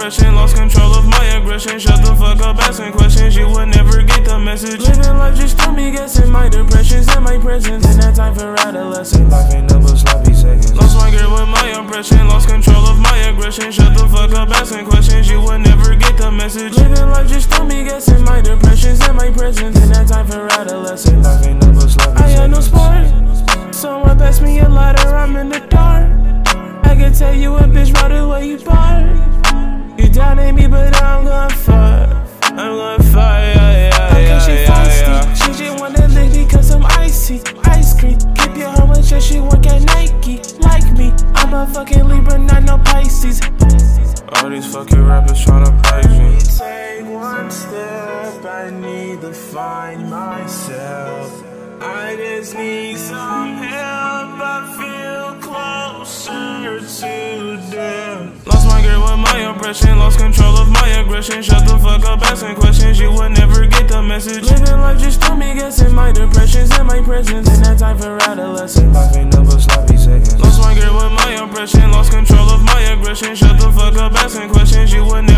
oppression, lost control of my aggression. Shut the fuck up, asking questions, you would never get the message. Living life just threw me guessing my depressions and my presence. In that time for adolescence, life ain't nothing but sloppy seconds. Lost my grip with my oppression, lost control of my aggression. Shut the fuck up, asking questions, you would never get the message. Living life just threw me guessing my depressions and my presence. In that time for adolescence, life ain't nothing but sloppy seconds. I had no sport, someone passed me a lighter, I'm in the dark. I can tell you a bitch right away you park. You doubted me, but I'm gonna fuck. I'm gonna fuck, okay, she feisty. She just wanna lick me cause I'm icy. Ice cream, keep your hoe in check, she work at Nike. Like me, I'm a fucking Libra, not no Pisces. All these fucking rappers tryna praise me. Take one step, I need to find myself. I just need some help, I feel closer to death. Lost my grip with my oppression, lost control of my aggression. Shut the fuck up, asking questions, you would never get the message. Living life just threw me guessing my depressions and my presence. In that time for adolescence, life ain't nothing but sloppy seconds. Lost my grip with my oppression, lost control of my aggression. Shut the fuck up, asking questions, you would never